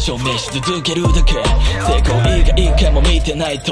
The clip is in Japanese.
証明し続けるだけ。成功以外一回も見てないと